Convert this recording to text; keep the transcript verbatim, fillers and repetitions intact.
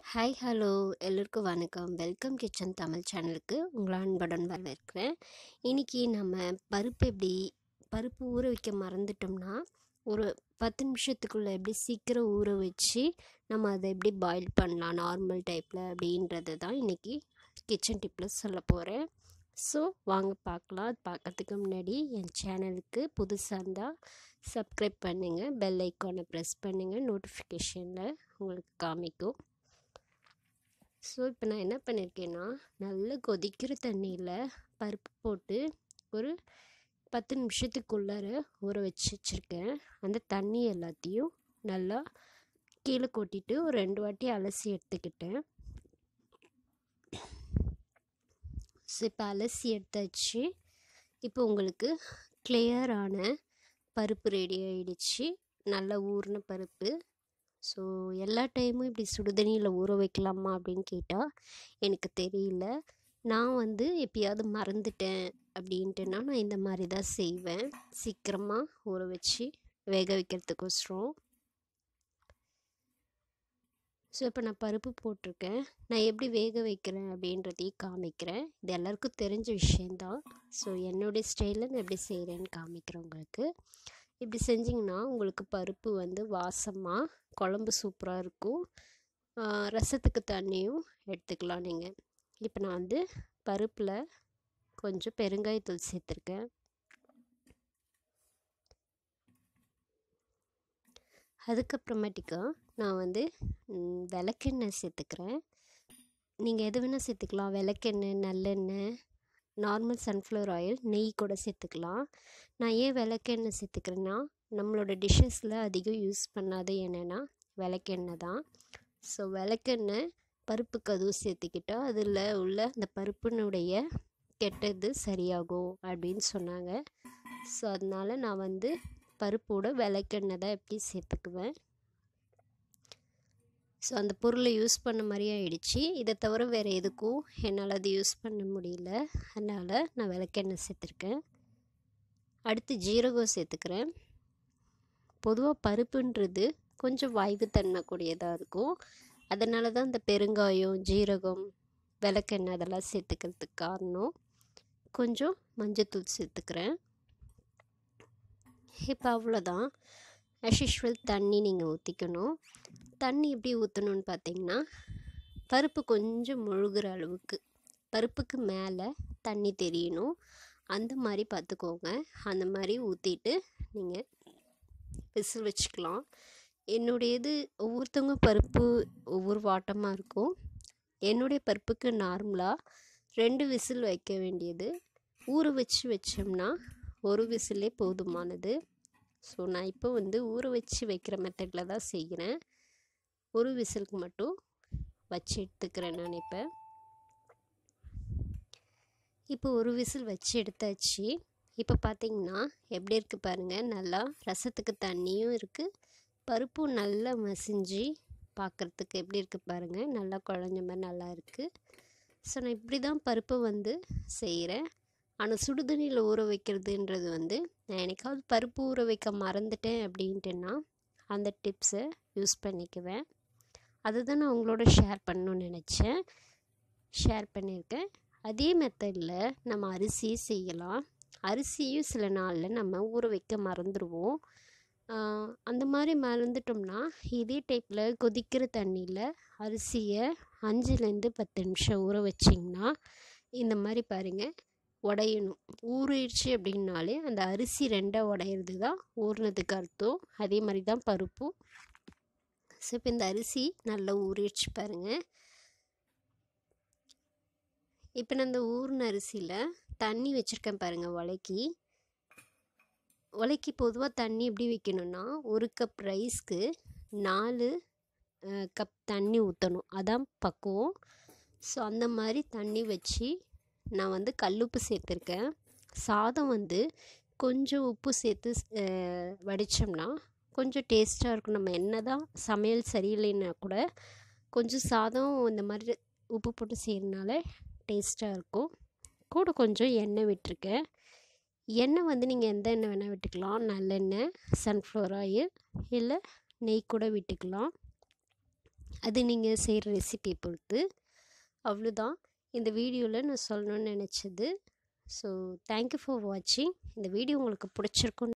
Hi hello எல்லோருக்கும் வணக்கம். Welcome kitchen Tamil சேனலுக்கு உங்களை அன்புடன் வரவேற்கிறேன். இன்றைக்கி நம்ம பருப்பு எப்படி பருப்பு ஊற வைக்க மறந்துட்டோம்னா ஒரு பத்து நிமிஷத்துக்குள்ளே எப்படி சீக்கிரம் ஊற வச்சு நம்ம அதை எப்படி பாயில் பண்ணலாம் நார்மல் டைப்பில் அப்படின்றது தான் இன்றைக்கி கிச்சன் டிப்பில் சொல்ல போகிறேன். ஸோ வாங்க பார்க்கலாம். அது பார்க்கறதுக்கு முன்னாடி என் சேனலுக்கு புதுசாக இருந்தால் சப்ஸ்கிரைப் பண்ணுங்கள், பெல் ஐக்கானை ப்ரெஸ் பண்ணுங்கள், நோட்டிஃபிகேஷனில் உங்களுக்கு காமிக்கும். ஸோ இப்போ நான் என்ன பண்ணியிருக்கேன்னா, நல்லா கொதிக்கிற தண்ணியில் பருப்பு போட்டு ஒரு பத்து நிமிஷத்துக்குள்ளார ஊற வச்சு வச்சுருக்கேன். அந்த தண்ணி எல்லாத்தையும் நல்லா கீழே கொட்டிட்டு ஒரு ரெண்டு வாட்டி அலசி எடுத்துக்கிட்டேன். ஸோ இப்போ அலசி எடுத்தாச்சு. இப்போ உங்களுக்கு கிளியரான பருப்பு ரெடி ஆகிடுச்சு, நல்லா ஊறின பருப்பு. ஸோ எல்லா டைமும் இப்படி சுடுதண்ணியில் ஊற வைக்கலாமா அப்படின்னு கேட்டால் எனக்கு தெரியல. நான் வந்து எப்பயாவது மறந்துட்டேன் அப்படின்ட்டுனா நான் இந்த மாதிரி தான் செய்வேன், சீக்கிரமாக ஊற வச்சு வேக வைக்கிறதுக்கோசரம். ஸோ இப்போ நான் பருப்பு போட்டிருக்கேன். நான் எப்படி வேக வைக்கிறேன் அப்படின்றதையும் காமிக்கிறேன். இது எல்லாருக்கும் தெரிஞ்ச விஷயந்தான். ஸோ என்னுடைய ஸ்டைலில் நான் எப்படி செய்கிறேன்னு காமிக்கிறேன் உங்களுக்கு. இப்படி செஞ்சிங்கன்னா உங்களுக்கு பருப்பு வந்து வாசமாக குழம்பு சூப்பராக இருக்கும். ரசத்துக்கு தண்ணியும் எடுத்துக்கலாம் நீங்கள். இப்போ நான் வந்து பருப்பில் கொஞ்சம் பெருங்காயத்தூள் சேர்த்துருக்கேன். அதுக்கப்புறமேட்டிக்கா நான் வந்து விளக்கெண்ணெய் சேர்த்துக்கிறேன். நீங்கள் எது வேணால் சேர்த்துக்கலாம். விளக்கெண்ணெய், நல்லெண்ணெய், நார்மல் சன்ஃப்ளவர் ஆயில், நெய் கூட சேர்த்துக்கலாம். நான் ஏன் விளக்கெண்ணெய் சேர்த்துக்கிறேன்னா, நம்மளோட டிஷ்ஷஸில் அதிகம் யூஸ் பண்ணாத எண்ணெய்னா விளக்கெண்ணெய் தான். ஸோ விளக்கெண்ணெய் பருப்புக்கு அதுவும் சேர்த்துக்கிட்டால் அதில் உள்ள அந்த பருப்பினுடைய கெட்டது சரியாகும் அப்படின்னு சொன்னாங்க. ஸோ அதனால் நான் வந்து பருப்போட விளக்கெண்ணெய் தான் எப்படி சேர்த்துக்குவேன். ஸோ அந்த பொருளை யூஸ் பண்ண மாதிரியே ஆயிடுச்சு. இதை தவிர வேறு எதுக்கும் என்னால் அது யூஸ் பண்ண முடியல, அதனால் நான் விளக்கெண்ணெய் சேர்த்துருக்கேன். அடுத்து ஜீரகம் சேர்த்துக்கிறேன். பொதுவாக பருப்புன்றது கொஞ்சம் வாய்வுத்தன்மை கூடியதாக இருக்கும். அதனால தான் இந்த பெருங்காயம், ஜீரகம், விளக்கெண்ணெய் அதெல்லாம் சேர்த்துக்கிறதுக்கு காரணம். கொஞ்சம் மஞ்சத்தூள் சேர்த்துக்கிறேன். இப்போ அவ்வளோதான். ஆஸ் யூஷுவல் தண்ணி நீங்கள் ஊற்றிக்கணும். தண்ணி எப்படி ஊற்றணுன்னு பார்த்தீங்கன்னா, பருப்பு கொஞ்சம் முழுகிற அளவுக்கு, பருப்புக்கு மேலே தண்ணி தெரியணும், அந்த மாதிரி பார்த்துக்கோங்க. அந்த மாதிரி ஊற்றிட்டு நீங்கள் விசில் வச்சுக்கலாம். என்னுடையது ஒவ்வொருத்தவங்க பருப்பு ஒவ்வொரு வாட்டமாக இருக்கும். என்னுடைய பருப்புக்கு நார்மலாக ரெண்டு விசில் வைக்க வேண்டியது, ஊற வச்சு வச்சோம்னா ஒரு விசிலே போதுமானது. ஸோ நான் இப்போ வந்து ஊற வச்சு வைக்கிற மெத்தடில் தான் செய்கிறேன். ஒரு விசிலுக்கு மட்டும் வச்சு எடுத்துக்கிறேன் நான். இப்போ இப்போ ஒரு விசில் வச்சு எடுத்தாச்சு. இப்போ பார்த்திங்கன்னா எப்படி இருக்குது பாருங்கள். நல்லா ரசத்துக்கு தண்ணியும் இருக்குது, பருப்பும் நல்லா மசிஞ்சு பார்க்குறதுக்கு எப்படி இருக்குது பாருங்கள். நல்லா குழஞ்ச மாதிரி நல்லா இருக்குது. ஸோ நான் இப்படி தான் பருப்பை வந்து செய்கிறேன். ஆனால் சுடுதண்ணியில் ஊற வைக்கிறதுன்றது வந்து நான் என்னைக்காவது பருப்பு ஊற வைக்க மறந்துட்டேன் அப்படின்ட்டுன்னா அந்த டிப்ஸை யூஸ் பண்ணிக்குவேன். அதுதான் நான் உங்களோட ஷேர் பண்ணணும்னு நினச்சேன், ஷேர் பண்ணியிருக்கேன். அதே மெத்தடில் நம்ம அரிசி செய்யலாம். அரிசியும் சில நாளில் நம்ம ஊற வைக்க மறந்துடுவோம். அந்த மாதிரி மறந்துட்டோம்னா இதே டைப்பில் கொதிக்கிற தண்ணியில் அரிசியை அஞ்சுலேருந்து பத்து நிமிஷம் ஊற வச்சிங்கன்னா இந்த மாதிரி பாருங்கள் உடையணும். ஊறிடுச்சு அப்படின்னாலே அந்த அரிசி ரெண்டாக உடையிறது தான் ஊறினதுக்கு அர்த்தம். அதே மாதிரி தான் பருப்பும். ஸோ இப்போ இந்த அரிசி நல்லா ஊறிடுச்சு பாருங்கள். இப்போ நான் இந்த ஊறின அரிசியில் தண்ணி வச்சுருக்கேன் பாருங்கள். உலக்கி உலக்கி பொதுவாக தண்ணி எப்படி வைக்கணும்னா, ஒரு கப் ரைஸ்க்கு நாலு கப் தண்ணி ஊற்றணும், அதான் பக்குவம். ஸோ அந்த மாதிரி தண்ணி வச்சு நான் வந்து கல்லுப்பு சேர்த்துருக்கேன். சாதம் வந்து கொஞ்சம் உப்பு சேர்த்து வடித்தோம்னா கொஞ்சம் டேஸ்ட்டாக இருக்கும். நம்ம என்ன தான் சமையல் சரியில்லைன்னா கூட கொஞ்சம் சாதம் இந்த மாதிரி உப்பு போட்டு செய்கிறதுனால டேஸ்ட்டாக இருக்கும். கூட கொஞ்சம் எண்ணெய் விட்டுருக்கேன். எண்ணெய் வந்து நீங்கள் எந்த எண்ணெய் வேணால் விட்டுக்கலாம். நல்லெண்ணெய், சன்ஃப்ளவர் ஆயில், இல்லை நெய் கூட விட்டுக்கலாம். அது நீங்கள் செய்கிற ரெசிபி பொறுத்து. அவ்வளோதான் இந்த வீடியோவில் நான் சொல்லணும்னு நினச்சது. ஸோ தேங்க்யூ ஃபார் வாட்சிங். இந்த வீடியோ உங்களுக்கு பிடிச்சிருக்கும்